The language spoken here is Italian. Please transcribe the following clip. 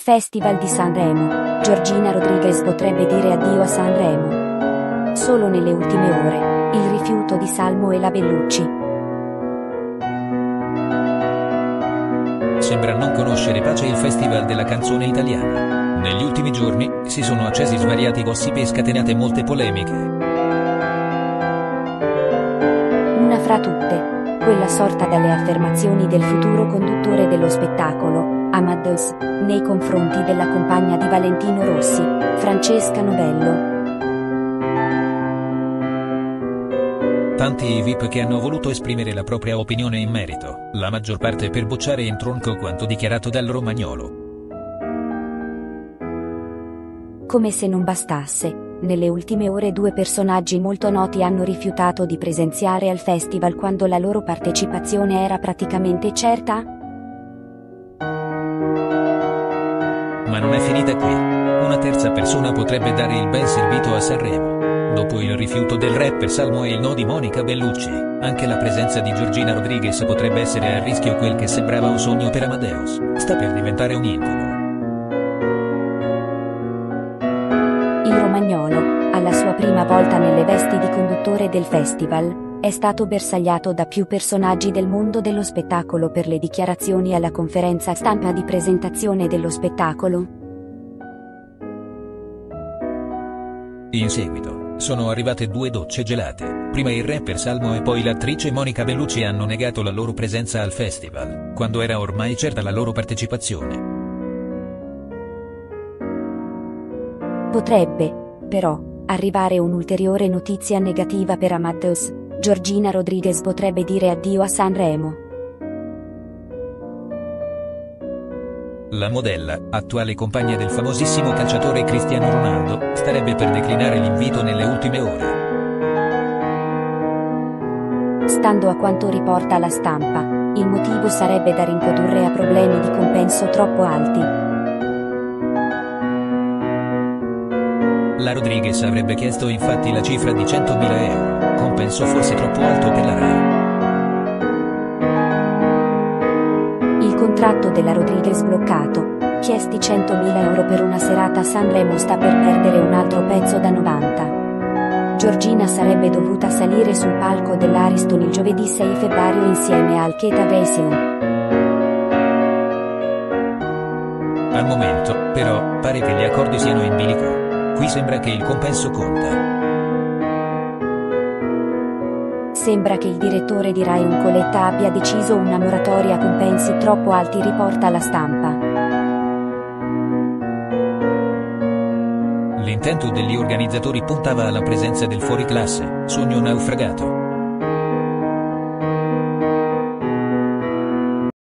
Festival di Sanremo, Giorgina Rodriguez potrebbe dire addio a Sanremo. Solo nelle ultime ore, il rifiuto di Salmo e la Bellucci. Sembra non conoscere pace il Festival della canzone italiana. Negli ultimi giorni, si sono accesi svariati gossip e scatenate molte polemiche. Una fra tutte, quella sorta dalle affermazioni del futuro conduttore dello spettacolo, Amadeus, nei confronti della compagna di Valentino Rossi, Francesca Novello. Tanti i VIP che hanno voluto esprimere la propria opinione in merito, la maggior parte per bocciare in tronco quanto dichiarato dal Romagnolo. Come se non bastasse, nelle ultime ore due personaggi molto noti hanno rifiutato di presenziare al festival quando la loro partecipazione era praticamente certa. Ma non è finita qui. Una terza persona potrebbe dare il ben servito a Sanremo. Dopo il rifiuto del rapper Salmo e il no di Monica Bellucci, anche la presenza di Giorgina Rodriguez potrebbe essere a rischio. Quel che sembrava un sogno per Amadeus sta per diventare un incubo. Il Romagnolo, alla sua prima volta nelle vesti di conduttore del festival, è stato bersagliato da più personaggi del mondo dello spettacolo per le dichiarazioni alla conferenza stampa di presentazione dello spettacolo. In seguito, sono arrivate due docce gelate. Prima il rapper Salmo e poi l'attrice Monica Bellucci hanno negato la loro presenza al festival, quando era ormai certa la loro partecipazione. Potrebbe, però, arrivare un'ulteriore notizia negativa per Amadeus. Giorgina Rodriguez potrebbe dire addio a Sanremo. La modella, attuale compagna del famosissimo calciatore Cristiano Ronaldo, starebbe per declinare l'invito nelle ultime ore. Stando a quanto riporta la stampa, il motivo sarebbe da ricondurre a problemi di compenso troppo alti. La Rodriguez avrebbe chiesto infatti la cifra di 100.000 euro, compenso forse troppo alto per la Rai. Il contratto della Rodriguez bloccato, chiesti 100.000 euro per una serata a Sanremo, sta per perdere un altro pezzo da 90. Giorgina sarebbe dovuta salire sul palco dell'Ariston il giovedì 6 febbraio insieme a Alcheta Veseum. Al momento, però, pare che gli accordi siano in bilico. Qui sembra che il compenso conta. Sembra che il direttore di Rai Uncoletta abbia deciso una moratoria a compensi troppo alti, riporta la stampa. L'intento degli organizzatori puntava alla presenza del fuoriclasse, sogno naufragato.